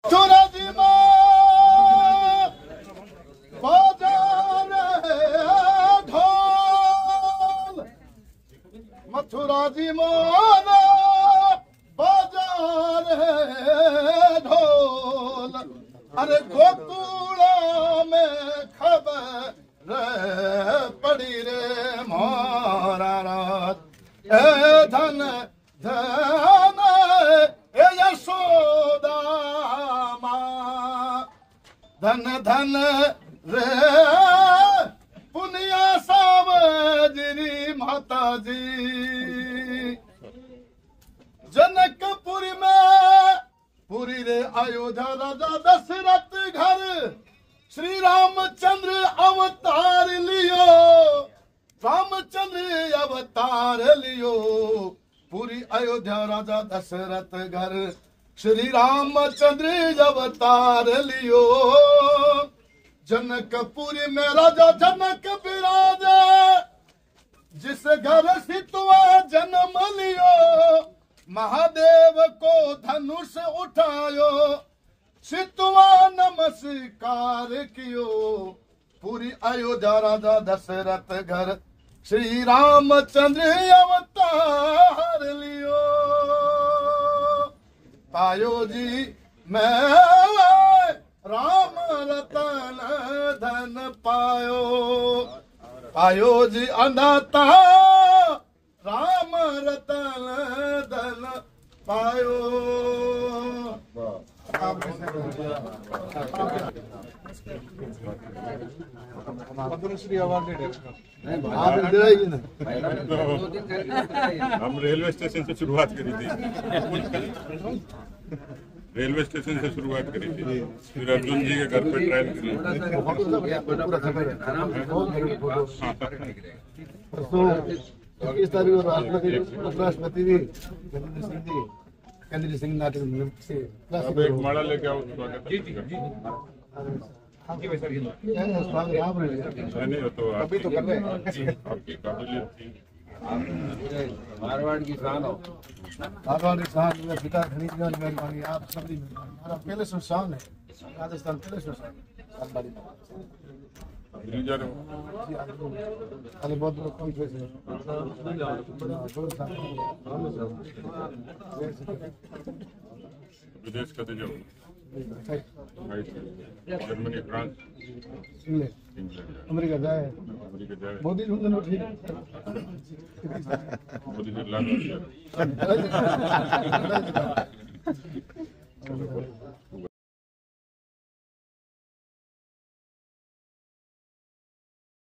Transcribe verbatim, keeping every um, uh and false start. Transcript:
मथुरा जी मां बजा रहे ढोल, मथुरा जी मां बजा रहे ढोल। अरे गोकुल में खबर पड़ी रे मोरा रात, ए धन धन ए यशोदा मां, धन धन रे पुनिया सावजरी माता जी। जनकपुरी में पुरी रे अयोध्या राजा दशरथ घर, श्री रामचंद्र अवतार लियो, रामचंद्र अवतार लियो। पूरी अयोध्या राजा दशरथ घर, श्री रामचंद्र अवतार लियो। जनकपुरी में राजा जनक विराजे, जिस घर सितुआ जन्म लियो। महादेव को धनुष उठायो, सितुआ नमस्कार कियो। पूरी अयोध्या राजा दशरथ घर, श्री रामचंद्र अवतार लियो। पायो जी मैं राम रतन धन पायो, पायो जी अनाथा राम रतन धन पायो। पद्मश्री अवार्ड हम रेलवे स्टेशन से शुरुआत करी थी, रेलवे स्टेशन से शुरुआत करी थी, फिर अर्जुन जी के घर पे ट्रायल करी। इस तारीख उपराष्ट्रपति भी केंद्रीय सिंह नाटक से अब एक माला लेके आओ, स्वागत नहीं हो तो अभी तो कर रहे हैं। आपकी काबिलियत थी। मारवाड़ की शान हो, मारवाड़ की शान, मेरे पिता खरीद मेहरबानी, आप सभी हमारा पहले से शान है, राजस्थान पहले से शान अरे बहुत बहुत कम से विदेश का जो जर्मनी, फ्रांस, इंग्लैंड, अमेरिका जाए, अमेरिका जाए, मोदी ठीक मोदी ने लाख